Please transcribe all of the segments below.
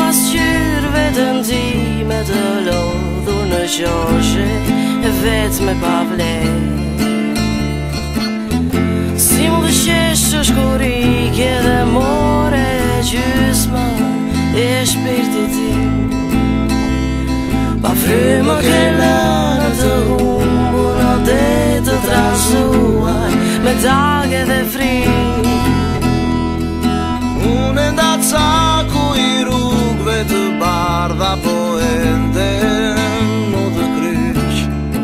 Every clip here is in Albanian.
pasqyr vetën time të lodhur në qoshe e vetë me pavlerë. Si mu dëshqeshë shkurike dhe more gjysma e shpirtit tim, pa frymë ke lënë të humbur në det të trazuar me dage dhe frim. Unë nda caku i rrugve të bardha, po ende në të kryq.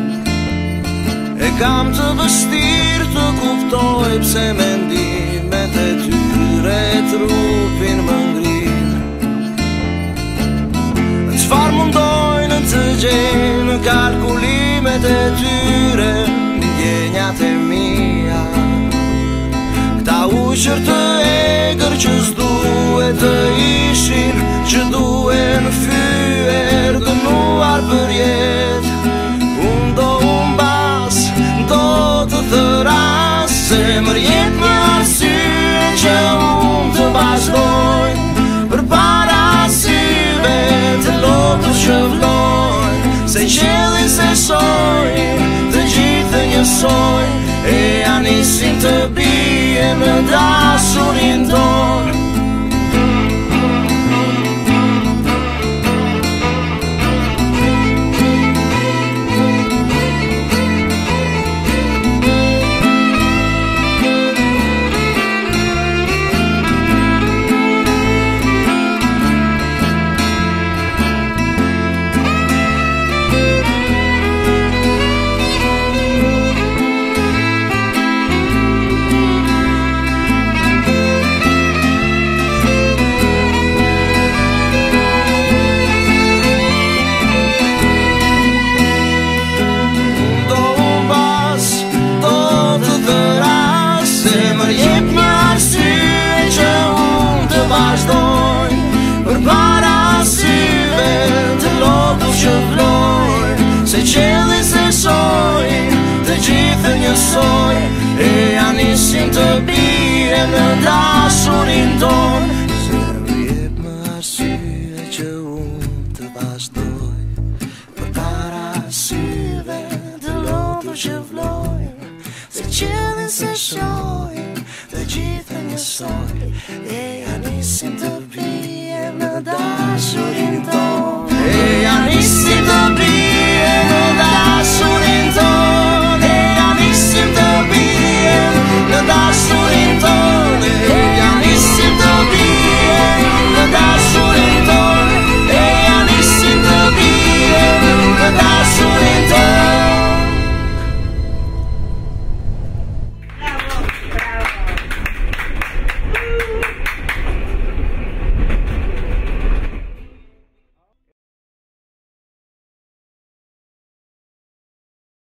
E kam të vështir të kuptoj pse mendimet e tyre trupin më ngrin. Çfarë mundojnë të gjejnë kalkulimet e tyre, ndjenjat e mia, këta uqër të egër që s'duhet të ishin, që duen fyer dënuar për jet. Unë do bas, do të thëras, zemër jet një arsye që unë të vazhdoj, për para syve të lopës që vlojnë, se qelin se shojnë, të gjithë njësoj, e anisin të bie në dashurin tonë. Për para syve të lopës që vlojnë, se qelin se shojnë, të gjithë njësoj, e anisin të bie në dashurin tonë. Zemër jep më arsye që unë të vazhdoj, për para syve të lopës që vlojnë, se qelin se shojnë, të gjithë njësoj,